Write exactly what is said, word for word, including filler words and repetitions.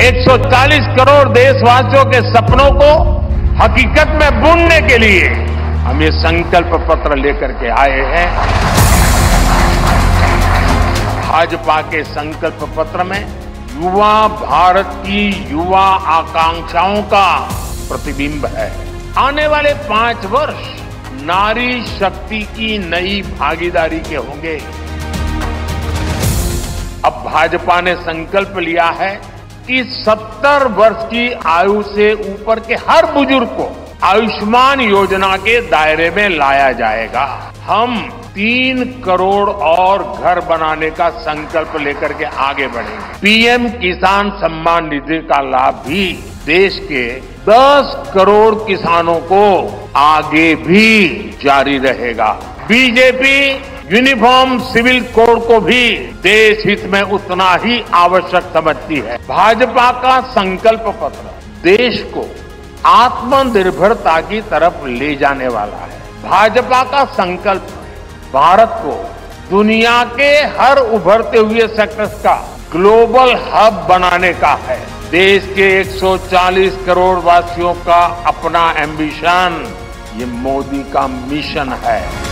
एक सौ चालीस करोड़ देशवासियों के सपनों को हकीकत में बुनने के लिए हम ये संकल्प पत्र लेकर के आए हैं। भाजपा के संकल्प पत्र में युवा भारत की युवा आकांक्षाओं का प्रतिबिंब है। आने वाले पांच वर्ष नारी शक्ति की नई भागीदारी के होंगे। अब भाजपा ने संकल्प लिया है कि सत्तर वर्ष की आयु से ऊपर के हर बुजुर्ग को आयुष्मान योजना के दायरे में लाया जाएगा। हम तीन करोड़ और घर बनाने का संकल्प लेकर के आगे बढ़ेंगे। पीएम किसान सम्मान निधि का लाभ भी देश के दस करोड़ किसानों को आगे भी जारी रहेगा। बीजेपी यूनिफॉर्म सिविल कोड को भी देश हित में उतना ही आवश्यक समझती है। भाजपा का संकल्प पत्र देश को आत्मनिर्भरता की तरफ ले जाने वाला है। भाजपा का संकल्प भारत को दुनिया के हर उभरते हुए सेक्टर्स का ग्लोबल हब बनाने का है। देश के एक सौ चालीस करोड़ वासियों का अपना एम्बिशन, ये मोदी का मिशन है।